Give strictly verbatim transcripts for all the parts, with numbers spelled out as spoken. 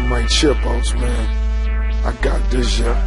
Dynamite Chipos, man. I got this, yeah.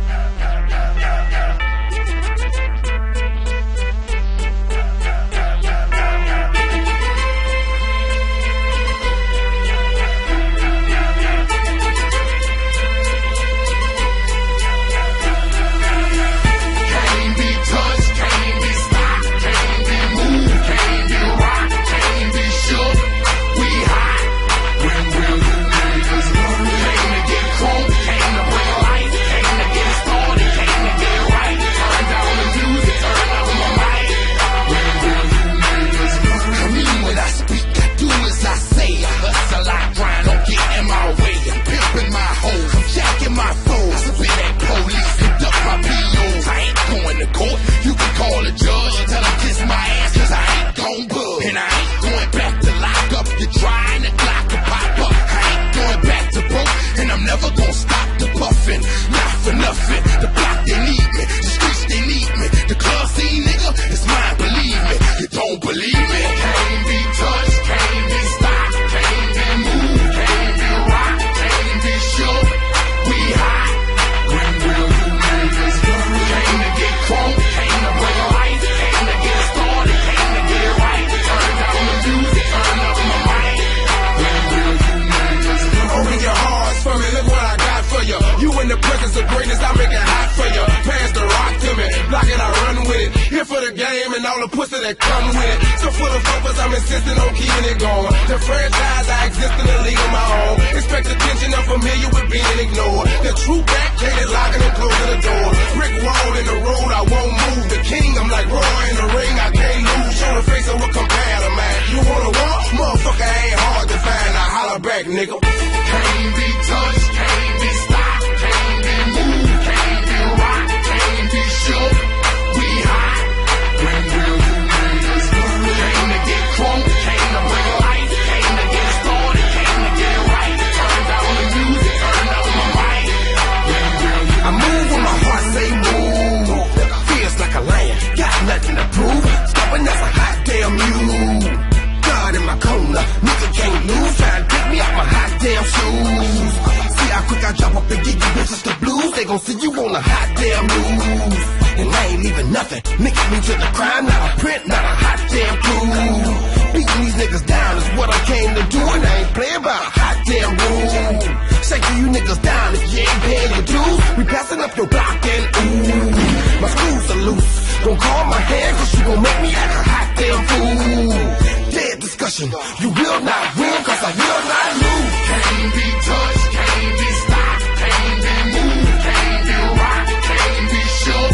And all the pussy that come with it. So full of focus, I'm insisting on keeping it going. The franchise, I exist in a league of my own. Expect attention, I'm familiar with being ignored. The true backdated, locking and closing the door. Brick wall in the road, I won't move. The king, I'm like Roy in the ring, I can't lose. Show the face of a competitor, man. You wanna walk? Motherfucker ain't hard to find. I holler back, nigga. Can't be touched, can't be stopped, can't be moved, can't be rocked, can't be shook. We hot. When will you niggas learn? Came to get crunk, came to bring life, came to get started, came to get right. Turn down the music, turn up my mic. When will you I move when my heart say move. Feels like a lion, got nothing to prove. Stopping as a hot damn mule. God in my corner, nigga can't lose. Trying to pick me out my hot damn shoes. See how quick I drop up and give you bitches the blues. They gon' see you on a hot damn news. And I ain't leaving nothing. Niggas me to the crime, not a print, not a hot damn crew. Beating these niggas down is what I came to do, and I ain't playing by a hot damn rule. Shaking you niggas down if you ain't paying your dues. We passing up your block and ooh, my screws are loose. Don't call my hand, cause you gon' make me act a hot damn fool. Dead discussion, you will not win, cause I will not lose. Can't be touched, can't be stopped, can't be moved, can't be rocked, can't be shook.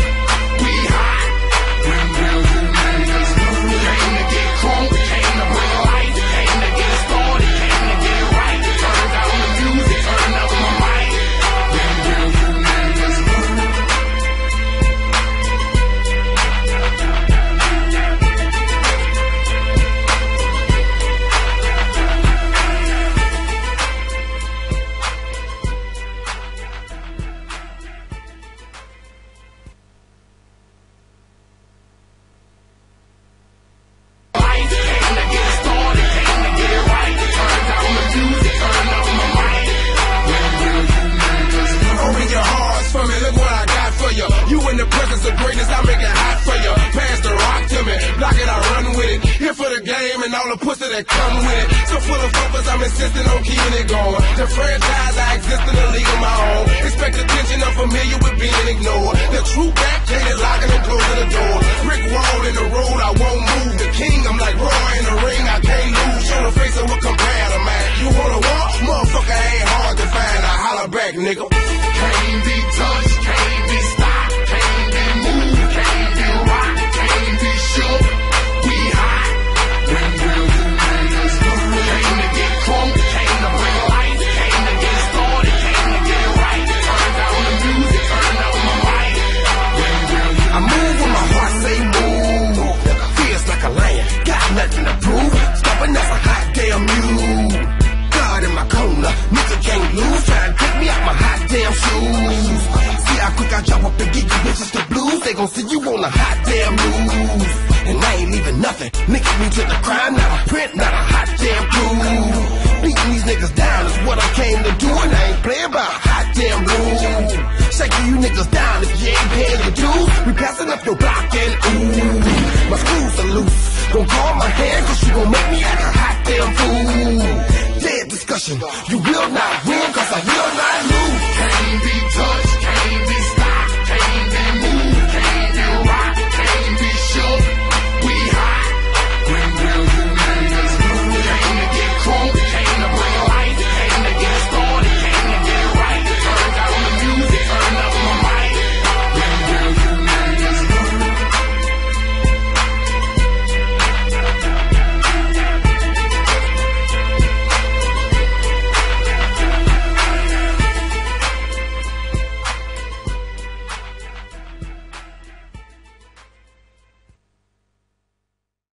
And all the pussy that come with it. So full of focus, I'm insisting on keeping it going. The franchise, I exist in a league of my own. Expect attention, I'm familiar with being ignored. The true backdated, locking and closing the door. Brick wall in the road, I won't move. The king, I'm like Roy in the ring, I can't lose. Show the face of a competitor, man. You wanna walk? Motherfucker ain't hard to find. I holler back, nigga. Can't be touched, can't be stopped, can't be moved, can't be rocked, can't be shook. We hot. When will you niggas learn? Came to get crunk, came to bring life, came to get started, came to get right. Turn down the music, turn up my mic. When will you I move when my heart say move. Feels like a lion, got nothing to prove. Stopping as a hot damn mule. God in my corner, nigga can't lose. Trying to pick me out my hot damn shoes. See how quick I drop up and give you bitches the blues. They gon' see you on a hot damn news. And I ain't leaving nothing. Niggas me to the crime, not a print, not a hot damn crew. Beating these niggas down is what I came to do, and I ain't playing discussion. You will not win.